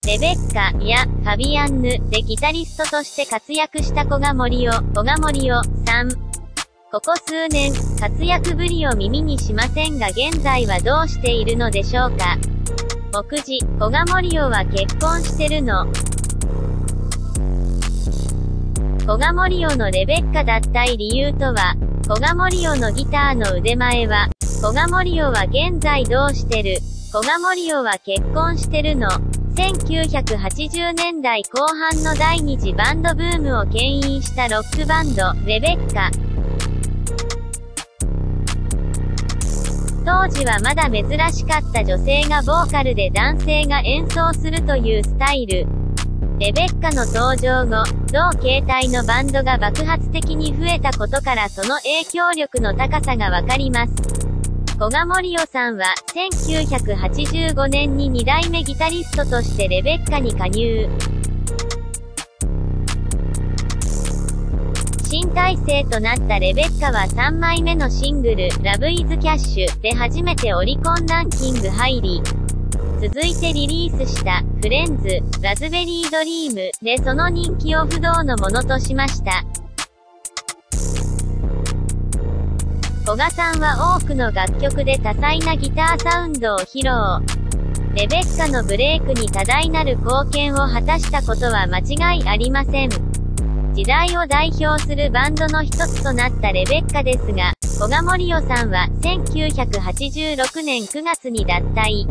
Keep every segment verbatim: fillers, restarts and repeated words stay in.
レベッカやファビアンヌでギタリストとして活躍した古賀森生、古賀森生さん。ここ数年、活躍ぶりを耳にしませんが現在はどうしているのでしょうか。目次、古賀森生は結婚してるの。古賀森生のレベッカ脱退理由とは、古賀森生のギターの腕前は、古賀森生は現在どうしてる、古賀森生は結婚してるの。せんきゅうひゃくはちじゅうねんだいこう半の第二次バンドブームを牽引したロックバンド、レベッカ。当時はまだ珍しかった女性がボーカルで男性が演奏するというスタイル。レベッカの登場後、同形態のバンドが爆発的に増えたことからその影響力の高さがわかります。古賀森生さんはせんきゅうひゃくはちじゅうごねんににだいめギタリストとしてレベッカに加入。新体制となったレベッカはさんまいめのシングル、ラブイズキャッシュで初めてオリコンランキング入り、続いてリリースしたフレンズ、ラズベリードリームでその人気を不動のものとしました。古賀さんは多くの楽曲で多彩なギターサウンドを披露。レベッカのブレイクに多大なる貢献を果たしたことは間違いありません。時代を代表するバンドの一つとなったレベッカですが、古賀森生さんはせんきゅうひゃくはちじゅうろくねんくがつに脱退。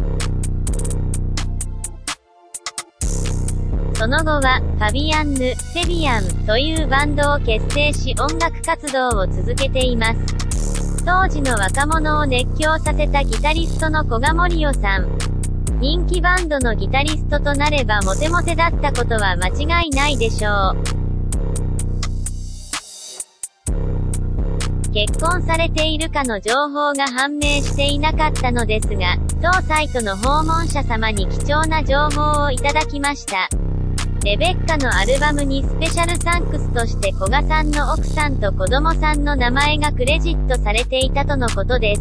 その後は、ファビアンヌ、セビアンというバンドを結成し音楽活動を続けています。当時の若者を熱狂させたギタリストの古賀森生さん。人気バンドのギタリストとなればモテモテだったことは間違いないでしょう。結婚されているかの情報が判明していなかったのですが、当サイトの訪問者様に貴重な情報をいただきました。レベッカのアルバムにスペシャルサンクスとして古賀さんの奥さんと子供さんの名前がクレジットされていたとのことです。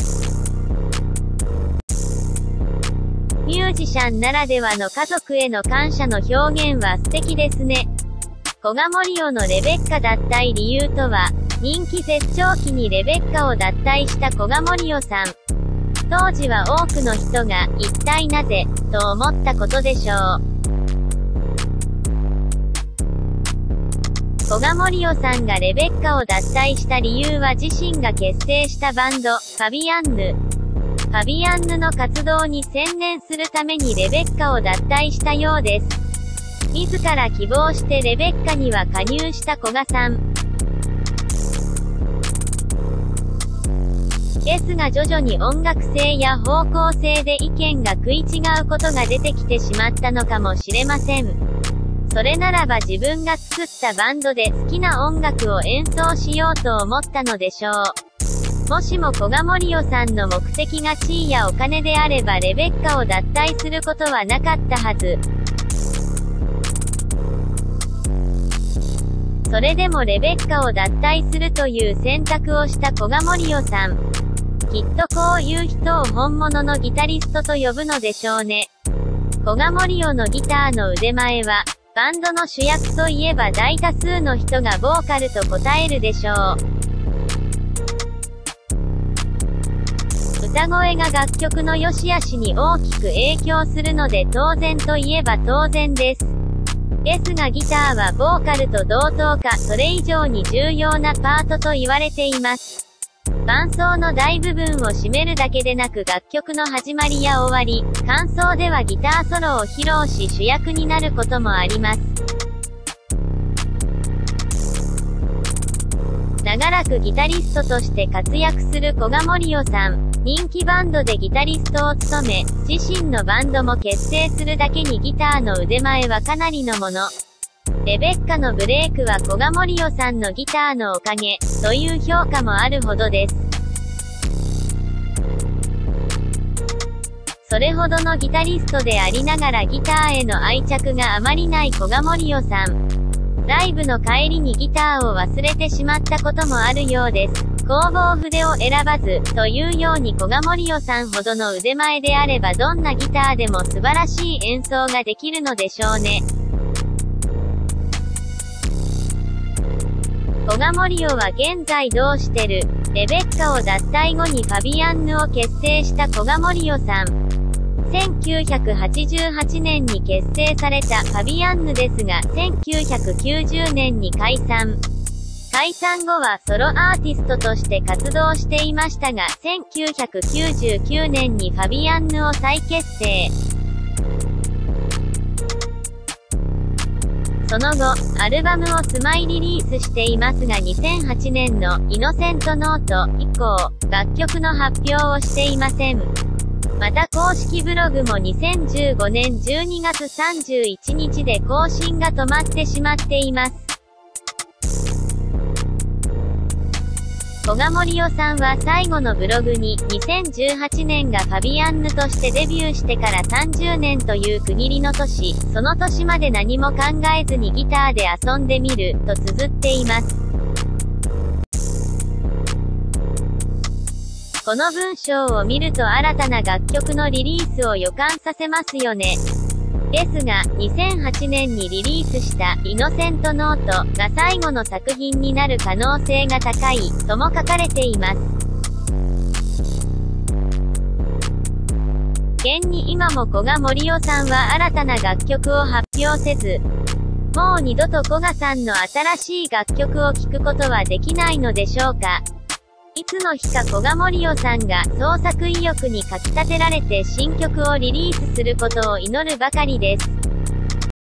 ミュージシャンならではの家族への感謝の表現は素敵ですね。古賀森生のレベッカ脱退理由とは、人気絶頂期にレベッカを脱退した古賀森生さん。当時は多くの人が、一体なぜ、と思ったことでしょう。古賀森生さんがレベッカを脱退した理由は自身が結成したバンド、ファビアンヌ。ファビアンヌの活動に専念するためにレベッカを脱退したようです。自ら希望してレベッカには加入した古賀さん。ですが徐々に音楽性や方向性で意見が食い違うことが出てきてしまったのかもしれません。それならば自分が作ったバンドで好きな音楽を演奏しようと思ったのでしょう。もしも古賀森生さんの目的が地位やお金であればレベッカを脱退することはなかったはず。それでもレベッカを脱退するという選択をした古賀森生さん。きっとこういう人を本物のギタリストと呼ぶのでしょうね。古賀森生のギターの腕前は、バンドの主役といえば大多数の人がボーカルと答えるでしょう。歌声が楽曲の良し悪しに大きく影響するので当然といえば当然です。ですがギターはボーカルと同等かそれ以上に重要なパートと言われています。伴奏の大部分を占めるだけでなく楽曲の始まりや終わり、間奏ではギターソロを披露し主役になることもあります。長らくギタリストとして活躍する古賀森生さん。人気バンドでギタリストを務め、自身のバンドも結成するだけにギターの腕前はかなりのもの。レベッカのブレイクは古賀森生さんのギターのおかげ、という評価もあるほどです。それほどのギタリストでありながらギターへの愛着があまりない古賀森生さん。ライブの帰りにギターを忘れてしまったこともあるようです。 工房筆を選ばず、というように古賀森生さんほどの腕前であればどんなギターでも素晴らしい演奏ができるのでしょうね。古賀森生は現在どうしてる、レベッカを脱退後にファビアンヌを結成した古賀森生さん。せんきゅうひゃくはちじゅうはちねんに結成されたファビアンヌですが、せんきゅうひゃくきゅうじゅうねんに解散。解散後はソロアーティストとして活動していましたが、せんきゅうひゃくきゅうじゅうきゅうねんにファビアンヌを再結成。その後、アルバムを数枚リリースしていますがにせんはちねんのイノセントノート以降、楽曲の発表をしていません。また公式ブログもにせんじゅうごねんじゅうにがつさんじゅういちにちで更新が止まってしまっています。古賀森生さんは最後のブログに、にせんじゅうはちねんがファビアンヌとしてデビューしてからさんじゅうねんという区切りの年、その年まで何も考えずにギターで遊んでみる、と綴っています。この文章を見ると新たな楽曲のリリースを予感させますよね。ですが、にせんはちねんにリリースしたイノセントノートが最後の作品になる可能性が高い、とも書かれています。現に今も古賀森生さんは新たな楽曲を発表せず、もう二度と古賀さんの新しい楽曲を聴くことはできないのでしょうか。いつの日か古賀森生さんが創作意欲にかき立てられて新曲をリリースすることを祈るばかりです。